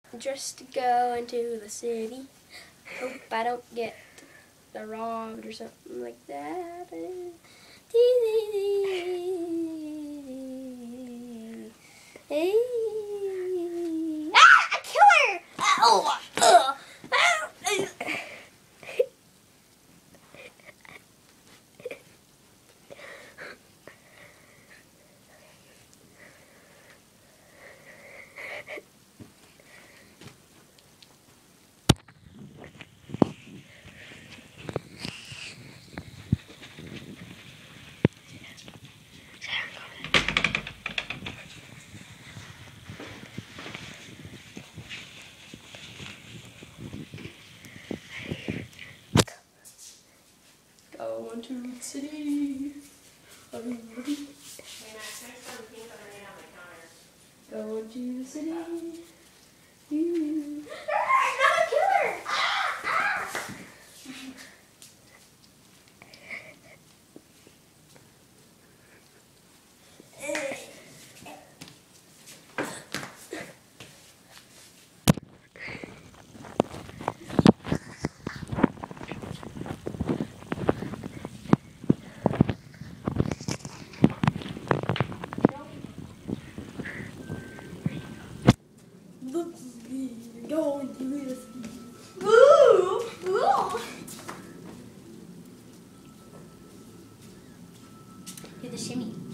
Just to go into the city. Hope I don't get robbed or something like that. Hey. Ah! A killer! Oh! Going to the city. Going to the city. Another killer! Going to the city. Ooh! Ooh! Do the shimmy.